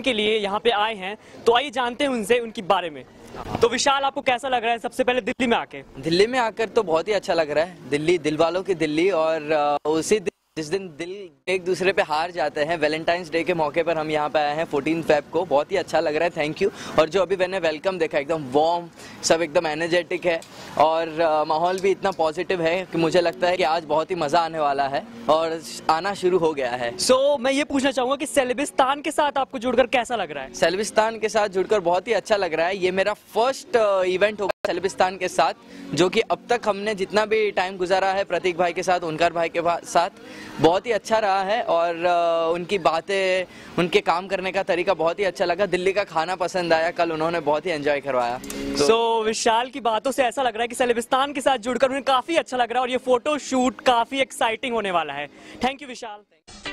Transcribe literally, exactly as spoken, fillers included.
के लिए यहाँ पे आए हैं, तो आइए जानते हैं उनसे उनके बारे में। तो विशाल, आपको कैसा लग रहा है सबसे पहले दिल्ली में आके? दिल्ली में आकर तो बहुत ही अच्छा लग रहा है। दिल्ली दिल वालों की दिल्ली, और उसी दिन जिस दिन दिल एक दूसरे पे हार जाते हैं, वैलेंटाइंस डे के मौके पर हम यहाँ पे आए हैं चौदह फेब को। बहुत ही अच्छा लग रहा है, थैंक यू। और जो अभी मैंने वेलकम देखा, एकदम वार्म, सब एकदम एनर्जेटिक है, और माहौल भी इतना पॉजिटिव है कि मुझे लगता है कि आज बहुत ही मज़ा आने वाला है और आना शुरू हो गया है। सो so, मैं ये पूछना चाहूँगा कि सेलेबिस्तान के साथ आपको जुड़कर कैसा लग रहा है? सेलेबिस्तान के साथ जुड़कर बहुत ही अच्छा लग रहा है। ये मेरा फर्स्ट इवेंट होगा सेलेबिस्तान के साथ, जो कि अब तक हमने जितना भी टाइम गुजारा है प्रतीक भाई के साथ, ओंकार भाई के साथ, बहुत ही अच्छा रहा है। और उनकी बातें, उनके काम करने का तरीका बहुत ही अच्छा लगा। दिल्ली का खाना पसंद आया, कल उन्होंने बहुत ही एंजॉय करवाया। तो so, विशाल की बातों से ऐसा लग रहा है कि सेलेबिस्तान के साथ जुड़कर उन्हें काफी अच्छा लग रहा है और ये फोटो शूट काफी एक्साइटिंग होने वाला है। Thank you Vishal.